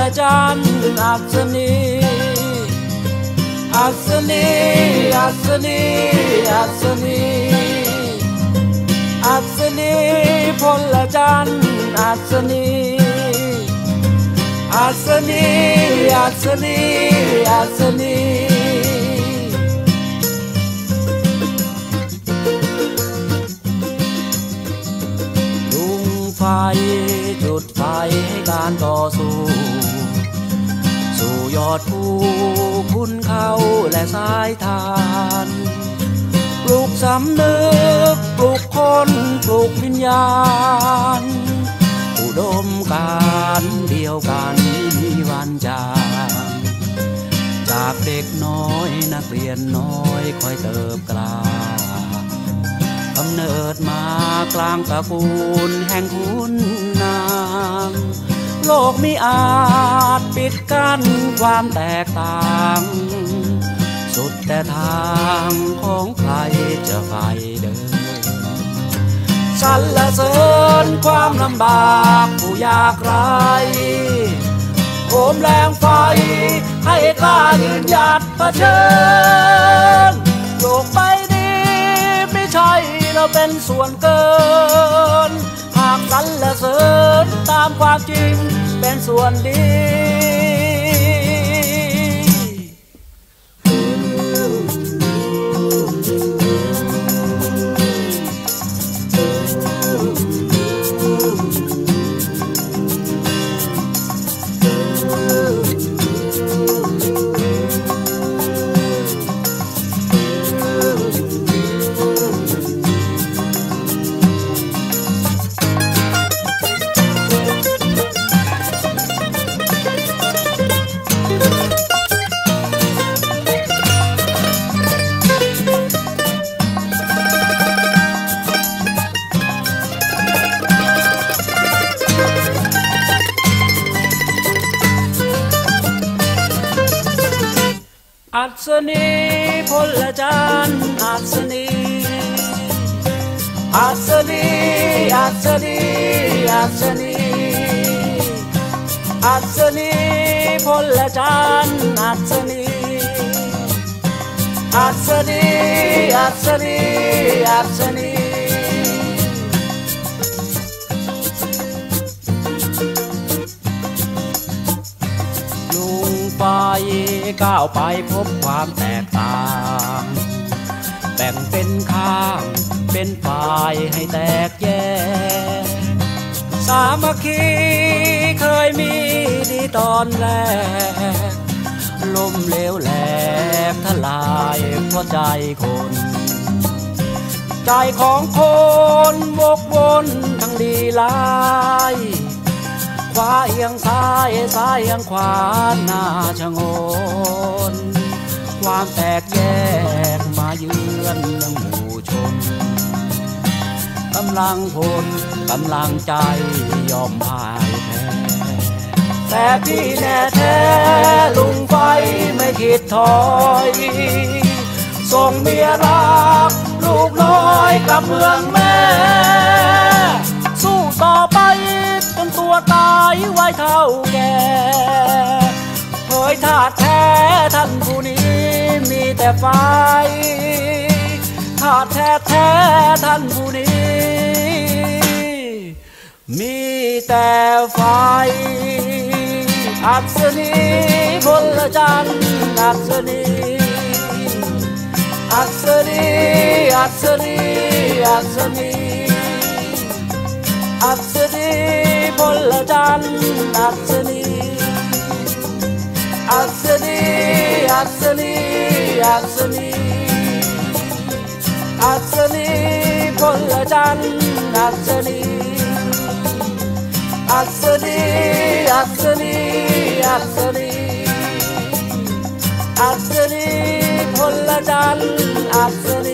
จันทร์อัศนีอัศนีอัศนีอัศนีอัศนีพลจันทร์อัศนีอัศนีอัศนีอัศนีลุงไฟจุดไฟให้การต่อสู้สู่ยอดภูคุณเขาและสายทานปลูกสำนึกปลูกคนปลูกวิญญาณอุดมการณ์เดียวกันมีวันจางจากเด็กน้อยนักเรียนน้อยค่อยเติบกล้ากำเนิดมากลางตระกูลแห่งคุณนางโลกมิอาจปิดกั้นความแตกต่างสุดแต่ทางของใครจะไฟเดินสรรเสริญความลำบากผู้ยากไร้โหมแรงไฟให้กล้ายืนหยัดเผชิญโลกใบนี้ไม่ใช่เราเป็นส่วนเกินหากสรรเสริญตามความจริงเป็นส่วนดีอัศนีพลจันทร์อัศนีอัศนีอัศนีอัศนีอัศนีพลจันทร์อัศนีอัศนีอัศนีอัศนีไปก้าวไปพบความแตกต่างแบ่งเป็นข้างเป็นฝ่ายให้แตกแยกสามัคคีเคยมีดีตอนแรกล้มเหลวแหลกทลายเพราะใจคนใจของคนวกวนทั้งดีร้ายขวาเอียงซ้ายซ้ายเอียงขวาหน้าชะงนความแตกแยกมาเยือนยังหมู่ชนกำลังพลกำลังใจยอมพ่ายแพ้แต่พี่แน่แท้ลุงไฟไม่คิดถอยส่งเมียรักลูกน้อยกลับเมืองแม่สู้ต่อไปจนตัวตายไว้เท่าแก่เผยธาตุแท้ท่านผู้นี้มีแต่ไฟธาตุแท้แท้ท่านผู้นี้มีแต่ไฟอัศนีพลจันทร์อัศนีอัศนีอัศนีอัศนีอัศนีพลจันทร์อัศนีอัศนีอัศนีอัศนีอัศนีพลจันทร์อัศนีอัศนีอัศนีอัศนีอัศนีพลจันทร์อัศนี